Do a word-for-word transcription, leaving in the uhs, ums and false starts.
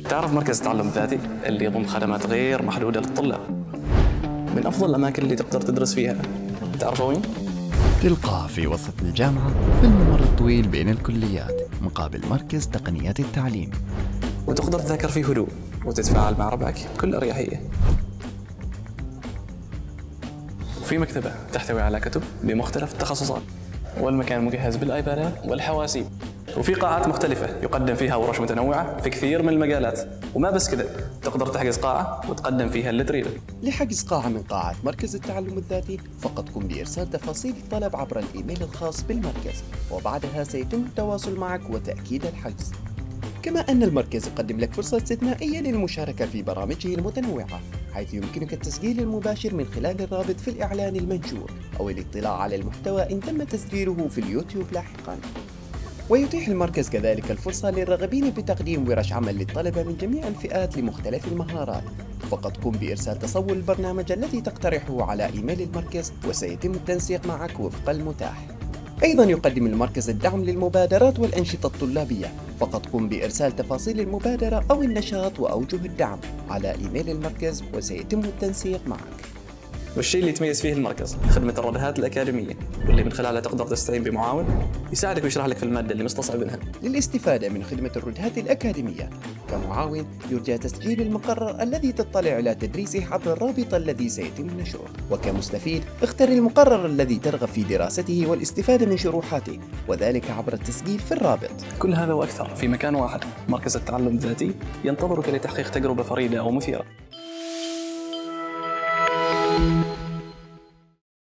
تعرف مركز التعلم الذاتي اللي يضم خدمات غير محدودة للطلاب، من أفضل الأماكن اللي تقدر تدرس فيها. تعرف وين؟ تلقاه في وسط الجامعة في الممر الطويل بين الكليات مقابل مركز تقنيات التعليم، وتقدر تذاكر في هدوء وتتفاعل مع ربعك بكل أريحية. في مكتبة تحتوي على كتب بمختلف التخصصات، والمكان مجهز بالآيبادات والحواسيب، وفي قاعات مختلفة يقدم فيها ورش متنوعة في كثير من المجالات. وما بس كذا، تقدر تحجز قاعة وتقدم فيها اللي تريده. لحجز قاعة من قاعات مركز التعلم الذاتي فقط قم بإرسال تفاصيل الطلب عبر الإيميل الخاص بالمركز، وبعدها سيتم التواصل معك وتأكيد الحجز. كما أن المركز يقدم لك فرصة استثنائية للمشاركة في برامجه المتنوعة، حيث يمكنك التسجيل المباشر من خلال الرابط في الإعلان المنشور أو الاطلاع على المحتوى إن تم تسجيله في اليوتيوب لاحقاً. ويتيح المركز كذلك الفرصة للراغبين بتقديم ورش عمل للطلبة من جميع الفئات لمختلف المهارات. فقط قم بإرسال تصور البرنامج الذي تقترحه على إيميل المركز وسيتم التنسيق معك وفق المتاح. أيضا يقدم المركز الدعم للمبادرات والأنشطة الطلابية، فقط قم بإرسال تفاصيل المبادرة أو النشاط وأوجه الدعم على إيميل المركز وسيتم التنسيق معك. والشيء اللي يتميز فيه المركز خدمة الردهات الأكاديمية، واللي من خلالها تقدر تستعين بمعاون يساعدك ويشرح لك في المادة اللي مستصعبينها. للاستفادة من خدمة الردهات الأكاديمية كمعاون يرجى تسجيل المقرر الذي تطلع على تدريسه عبر الرابط الذي سيتم نشره، وكمستفيد اختر المقرر الذي ترغب في دراسته والاستفادة من شروحاته، وذلك عبر التسجيل في الرابط. كل هذا وأكثر في مكان واحد. مركز التعلم الذاتي ينتظرك لتحقيق تجربة فريدة ومثيرة.